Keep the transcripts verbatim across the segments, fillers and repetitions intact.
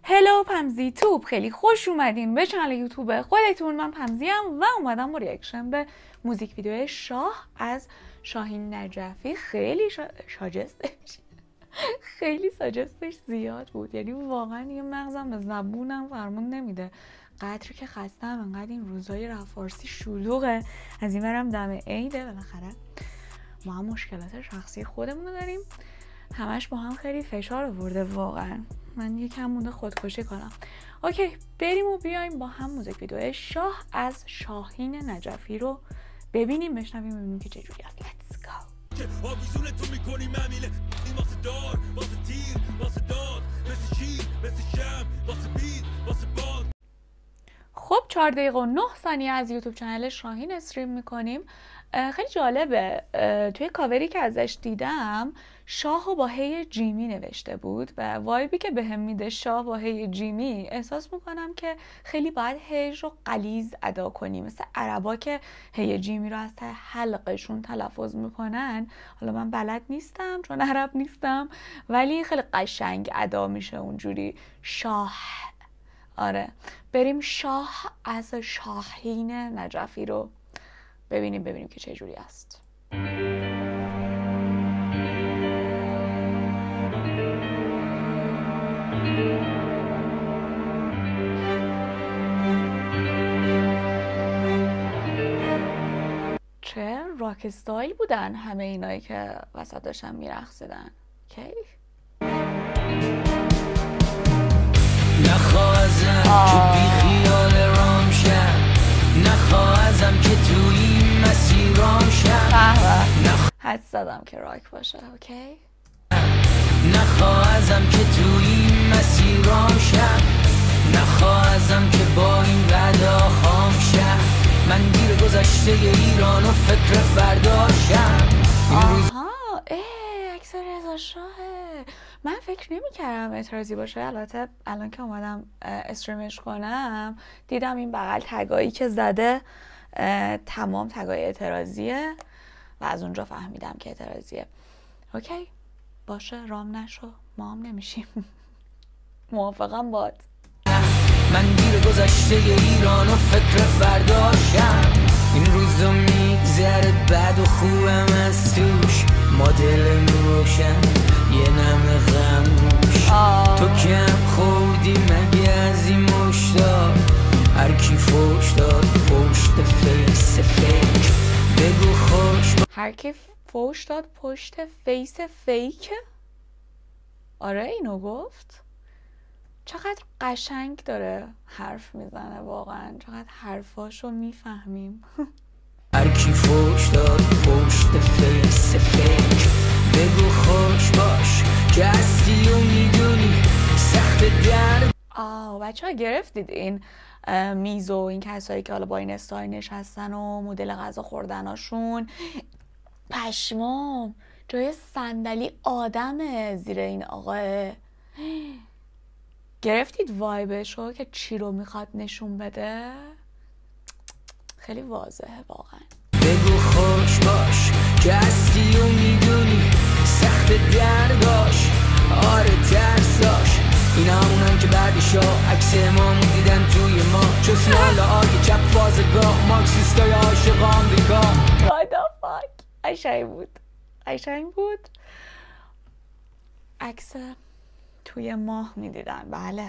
هلو پمزی توب، خیلی خوش اومدین به چنل یوتیوب خودتون. من پمزی ام و اومدم با ریاکشن به موزیک ویدیو شاه از شاهین نجفی. خیلی شا... شاجستش خیلی ساجستش زیاد بود، یعنی واقعا یه مغزم به زبونم فرمون نمیده. قدری که خستم انقدر این روزای رپ فارسی شلوغه، از این برم دم عیده، بالاخره ما هم مشکلات شخصی خودمون رو داریم، همش با هم خیلی فشار آورده واقعا. من یکم مونده خودکشی کنم. اوکی، بریم و بیایم با هم موزیک ویدیو شاه از شاهین نجفی رو ببینیم، بشنویم، ببینیم که چجوری است. Let's go. آویزون تو میکنی ممیله این واسه دار واسه تیر واسه داد مثل شیر مثل شم واسه بید واسه باد. خب چهار دقیقه و نه ثانیه از یوتیوب چنل شاهین استریم میکنیم. خیلی جالبه، توی کاوری که ازش دیدم شاه با هی جیمی نوشته بود و وایبی که به هم میده شاه با هی جیمی، احساس میکنم که خیلی باید هیج رو غلیظ ادا کنیم، مثل عربا که هی جیمی رو از ته حلقشون تلفظ میکنن. حالا من بلد نیستم چون عرب نیستم، ولی خیلی قشنگ ادا میشه اونجوری شاه. آره، بریم شاه از شاهین نجفی رو ببینیم ببینیم که چه جوری است. چه راک استایل بودن همه اینایی که وسط داشتن میرقصیدن. کی نخواهزم که بی خیال رام شم، نخواهزم که توی مسیر رام شم، حد زدم که راک باشه. اوکی، نخواهزم که توی مسیر رام شم، نخواهزم که با این بعدا خام شم، من دیر گذشته ایران و فکر فرداشم. آها، اه اکثر رضا شاهه. من فکر نمی کردم اعتراضی باشه، البته الان که اومدم استریمش کنم دیدم این بغل تگایی که زده تمام تگای اعتراضیه و از اونجا فهمیدم که اعتراضیه. اوکی باشه، رام نشو، ما هم نمیشیم. موافقم باد. من دیر گذشته ایران و فکر فرداشم، این روزو میگذره بد و خوبم از توش، مدل روشن یه نم غموش. تو کم خوردی مگه از این مشتاق، هر کی فوش داد پشت فیس فیک بگو خوش. هر کی فوش داد پشت فیس فیک؟ آره اینو گفت. چقدر قشنگ داره حرف میزنه واقعا، چقدر حرفاشو میفهمیم. هر کی فوش داد پشت فیس فیک بگو خوش باش که هستی و میدونی سخت درد. آه بچه ها گرفتید این میز و این کسایی که حالا با این استایل نشستن و مدل غذا خوردناشون؟ پشمام، جای صندلی آدمه زیر این آقاه. گرفتید وایبشو که چی رو میخواد نشون بده؟ خیلی واضحه واقعا. بگو خوش باش که هستی و میدونی سخت درداش، آره ترساش. این همونن که بعدشا عکس ما دیدن توی ما، چسنال آگه چپ فازگاه مارکسیستای عاشق آمریکا. خدا فاک، قشنگ بود، قشنگ بود. عکس توی ماه میدیدن. بله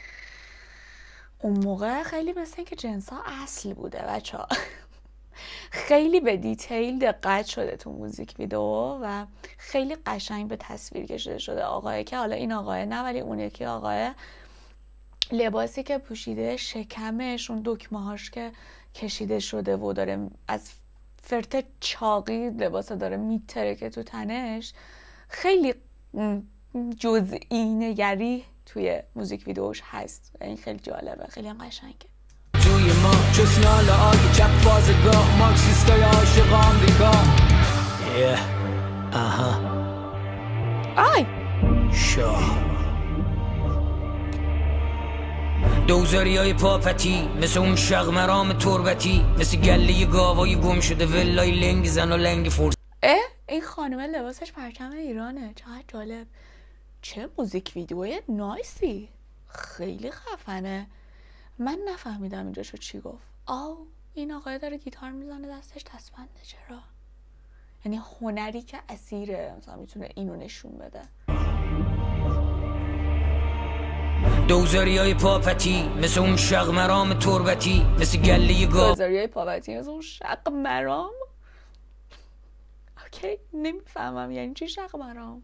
اون موقع خیلی مثل این که جنسا اصل بوده بچه ها. خیلی به دیتیل دقت شده تو موزیک ویدیو و خیلی قشنگ به تصویر کشیده شده. آقایی که حالا این آقای نه ولی اون یکی آقای، لباسی که پوشیده، شکمش، اون دکمه هاش که کشیده شده و داره از فرت چاقی لباس داره میترکه تو تنش، خیلی جزئی نگری توی موزیک ویدیوش هست. این خیلی جالبه، خیلی هم قشنگه. توی ما چسنال آگه چپ فازگاه مارکسیستای عاشق آمریکا. یه آها آی شاه دوزاری های پاپتی مثل اون شغمرام تربتی، مثل گله گاوای گم شده ولای لنگ زن و لنگ فرس. اه این خانمه لباسش پرچم ایرانه، چقدر جالب. چه موزیک ویدیوی نایسی. خیلی خفنه. من نفهمیدم اینجا شو چی گفت. آو این آقای داره گیتار میزنه دستش دستبنده، چرا؟ یعنی هنری که اسیره، مثلا میتونه اینو نشون بده. دوزاری های پاپتی مثل اون شق مرام تربتی، مثل گله گاو. دوزاری های پاپتی مثل اون شق مرام؟ اوکی نمیفهمم یعنی چی شق مرام.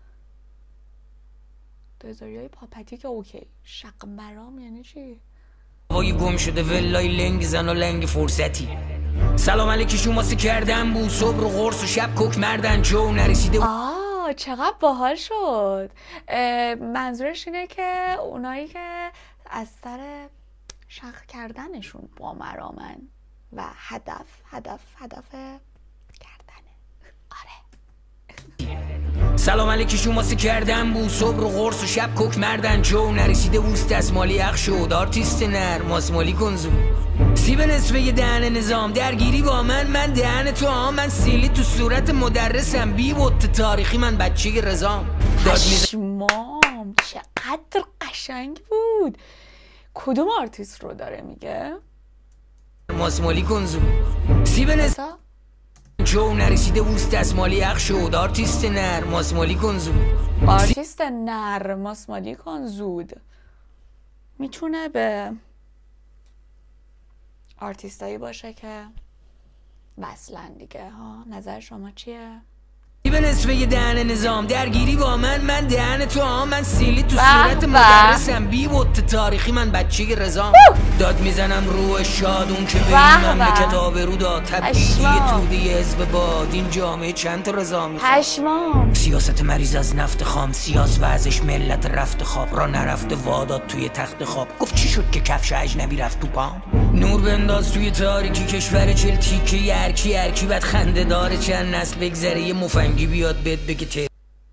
دوزاری های پاپتی که اوکی، شق مرام یعنی چی؟ وای گم شده ولای لنگ زن و لنگ فرصتی. سلام علیکی شماسی کردن بود صبح رو قرص و شب کوک مردن جو نرسیده. آه چقدر باحال شد. منظورش اینه که اونایی که از سر شق کردنشون با مرامن و هدف هدف هدف کردنه. آره سلام علیکی شماسی کردن بود صبح رو قرص و شب کوک مردن جو نرسیده اوست دستمالی اخ شد آرتیست نر ماسمالی کنزو سیب نصفه یه دهن نظام درگیری با من من دهن تو هم من سیلی تو صورت مدرسم بی بوت تاریخی من بچه رزام پشمام چقدر قشنگ بود. کدوم آرتیست رو داره میگه؟ ماسمالی کنزو سیب نصفه جو نرسیده اوست دستمالی اخ شد آرتیست نر ماسمالی کنزو آرتیست نر ماسمالی کنزود میتونه به آرتیستایی باشه که وصلن دیگه ها. نظر شما چیه؟ به نصفه یه دهن نظام درگیری با من من دهن تو هم من سیلی تو صورت مدرسم بی بوت تاریخی من بچه رزام داد میزنم روح شادون که به این من به کتاب رو داد تبدیلی تودی حزب باد این جامعه چند تا رضا میخواد. پشمام سیاست مریض از نفت خام سیاس و ازش ملت رفت خواب را نرفته واداد توی تخت خواب گفت چی شد که کفش اجنبی رفت تو پام نور بنداز توی تاریکی کشور چل تیکه یرکی یرکی بعد خنده داره چند نسل بگذره یه مفنگی بیاد بهت بگه ت...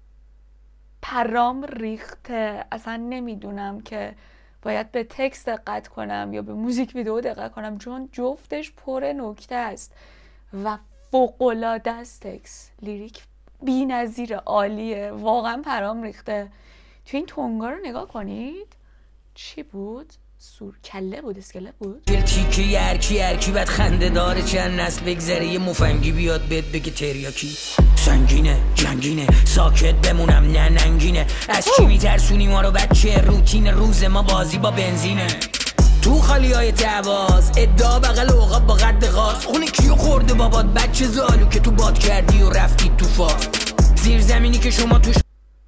پرام ریخته. اصلا نمیدونم که باید به تکست دقت کنم یا به موزیک ویدیو دقت کنم چون جفتش پر نکته است و فوق‌العاده است. تکست لیریک بی‌نظیر عالیه. واقعا پرام ریخته. تو این تونگا رو نگاه کنید. چی بود؟ سور کله بود اسکله بود تیکه یرکی یرکی بعد خنده داره چند نسل بگذره یه مفنگی بیاد بهت بگه تریاکی سنگینه جنگینه ساکت بمونم نه ننگینه از چی میترسونی ما رو بچه روتین روز ما بازی با بنزینه تو خالی های تعباز ادعا بغل اوقاب با قد غاز خونه کیو خورده بابات بچه زالو که تو باد کردی و رفتی تو فاز زیر زمینی که شما توش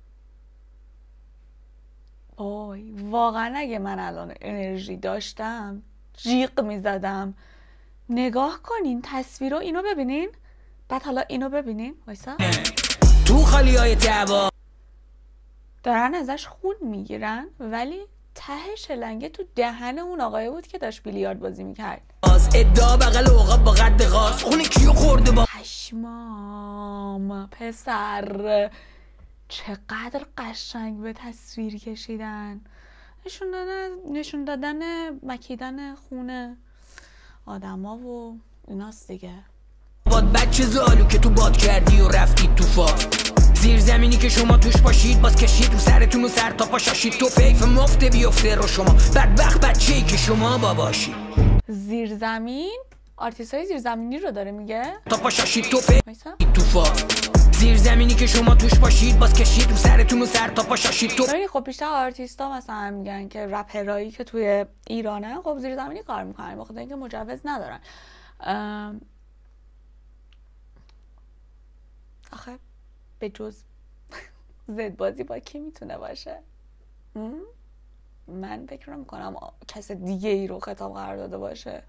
آی واقعا اگه من الان انرژی داشتم جیغ میزدم. نگاه کنین تصویر رو اینو ببینین بعد حالا اینو ببینین وایسا تو خالی های تعبا دارن ازش خون میگیرن ولی ته شلنگه تو دهن اون آقای بود که داشت بیلیارد بازی میکرد. ادعا بغل اوقاب با قد غاز خونه کیو خورده با پشمام پسر چقدر قشنگ به تصویر کشیدن. نشون دادن نشون دادن مکیدن خونه آدما و ایناست دیگه. باد بچه زالو که تو باد کردی و رفتی تو فاز زیر زمینی که شما توش باشید باز کشید رو سرتون و سر تا پا شاشید تو فیف مفته بیفته رو شما بدبخت بچه‌ای که شما باباشید. زیر زمین آرتیستای زیر زمینی رو داره میگه تا پا شاشید تو فیف تو فاز زیر زمینی که شما توش باشید باز کشید رو سرتون و سر تا پا شاشید تو. خب بیشتر آرتیستا مثلا میگن که رپرایی که توی ایرانه خب زیر زمینی کار میکنن بخاطر اینکه مجوز ندارن. ام... آخه به جز زد بازی با کی میتونه باشه؟ من فکر نمی‌کنم کس دیگه ای رو خطاب قرار داده باشه.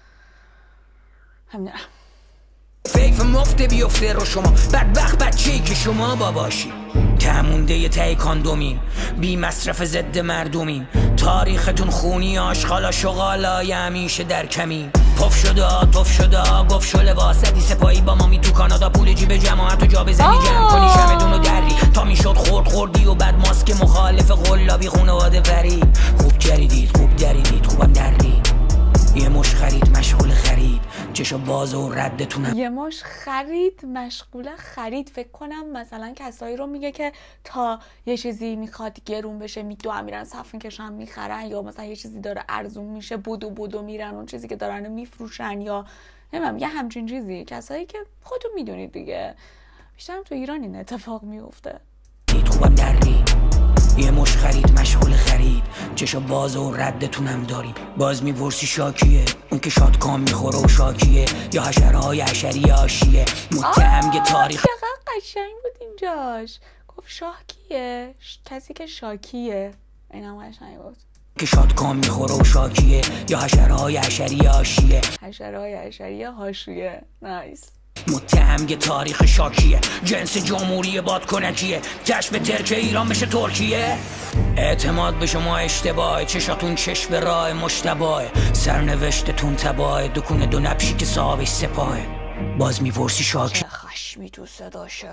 همین فیف مفته بیفته رو شما بدبخت بچه‌ای که شما باباشی تمونده یه تای کاندومین بی مصرف ضد مردمین تاریختون خونی آشغالا شغالای همیشه در کمین پف شده توف شده گف شو لباسدی سپایی با مامی تو کانادا پول جیب جماعت و جا بزنی جمع کنی شمدون و دری تا میشد خورد خوردی و بعد ماسک مخالف قلابی خونواده فرید خوب جریدید خوب دریدید خوبم درید یه مش خرید مشغول خرید چشو باز و ردتونم. یه مش خرید مشغول خرید. فکر کنم مثلا کسایی رو میگه که تا یه چیزی میخواد گرون بشه میدوام میرن صف میکشن میخرن، یا مثلا یه چیزی داره ارزون میشه بودو بودو میرن اون چیزی که دارن میفروشن، یا نمیدونم یه همچین چیزی. کسایی که خودتون میدونید دیگه، بیشترم تو ایران این اتفاق میفته. خوبم دردی یه مش خرید مشغول خرید، چشا باز و ردتونم داریم. باز میپرسی شاکیه اون که شادکام میخوره و شاکیه، یا حشرهای حشری آشیه متهم یه تاریخ. چقدر قشنگ بود اینجاش، گفت شاه کیه؟ کسی که شاکیه. اینم قشنگ بود که شادکام میخوره و شاکیه، یا حشرهای حشری آشیه. حشرهای حشری حاشیه. نایس. متهم یه تاریخ شاکیه، جنس جمهوری بادکنکیه، کشف ترک ایران بشه ترکیه. اعتماد به شما اشتباه، چشاتون چشم راه مشتباه، سرنوشتتون تباه، دکونه دو نبشی که صاحبش سپاه. باز میپرسی شاکی، چه خشمی تو صداشه.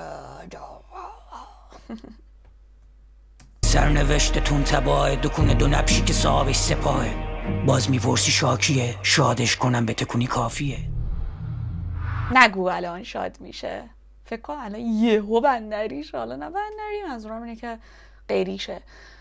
سرنوشتتون تباه، دکونه دو نبشی که صاحبش سپاه. باز میپرسی شاکیه، شادش کنم به تکونی کافیه. نگو الان شاد میشه، فکر کنم الان یهو بندریشه. حالا نه بندری، منظورم اینه که غیریشه.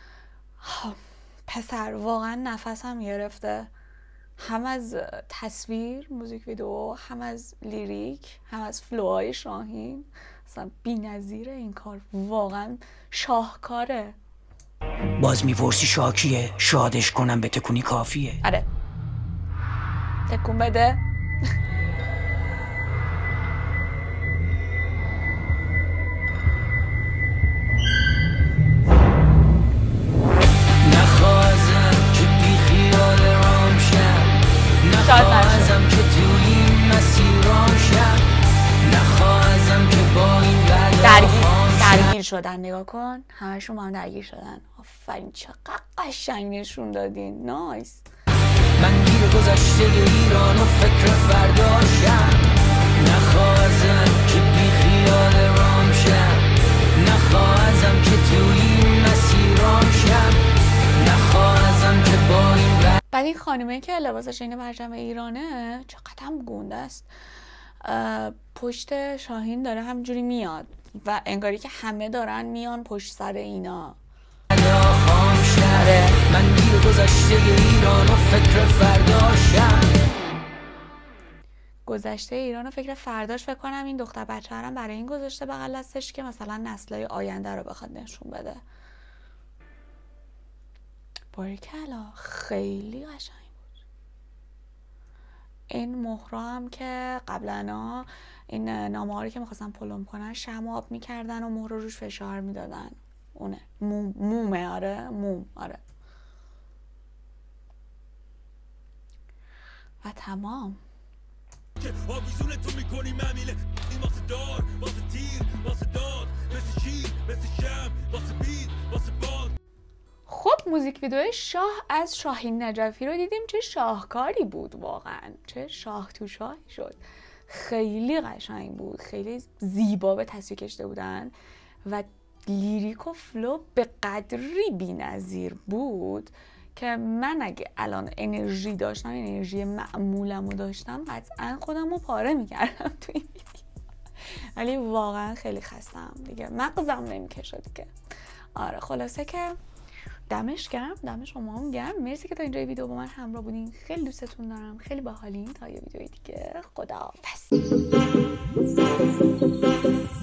پسر واقعا نفسم گرفته، هم از تصویر موزیک ویدیو، هم از لیریک، هم از فلوهای شاهین. اصلا بی‌نظیره این کار، واقعا شاهکاره. باز میپرسی شاکیه، شادش کنم به تکونی کافیه. آره تکون بده. نخواهزم که توی این مسیران شم، نخواهزم که با این درگیر درگیر شدن. نگاه کن همشون با هم درگیر شدن. آفرین چقدر قشنگ نشون دادین. نایس. من گیر گذشته ایران و فکر فرداشم، نخواهزم که بی خیال رام شم، نخواهزم که توی این مسیران شم، نخواهزم که با این بعد این خانمه که لباسش این پرچم ایرانه چقدر هم گنده است، پشت شاهین داره همجوری میاد و انگاری که همه دارن میان پشت سر اینا. من گیر گذشته ایران و فکر فرداشم، گذشته ایران و فکر فرداش. فکر کنم این دختر بچه هم برای این گذاشته بغل دستش که مثلا نسل‌های آینده رو بخواد نشون بده. باریکلا خیلی قشنگ بود. این مهرا هم که قبلا این نامه رو که میخواستن پلم کنن شمع آب میکردن و مهر روش فشار میدادن. اونه موم مومه. آره موم. آره و تمام. آویزون تو میکنی ممیله این واسه دار واسه تیر واسه داد مثل شیر مثل شم واسه بید واسه باد. خب موزیک ویدیو شاه از شاهین نجفی رو دیدیم. چه شاهکاری بود واقعا، چه شاه تو شاهی شد. خیلی قشنگ بود، خیلی زیبا به تصویر کشیده بودن و لیریک و فلو به قدری بی‌نظیر بود که من اگه الان انرژی داشتم، انرژی معمولمو داشتم، قطعا خودم رو پاره میکردم تو این ویدیو. ولی واقعا خیلی خستم دیگه، مغزم نمیکشه دیگه. آره خلاصه که دمش گرم، دم شما هم گرم. مرسی که تا اینجای ویدیو با من همراه بودین. خیلی دوستتون دارم، خیلی باحالین. تا یه ویدیوی دیگه خداحافظ.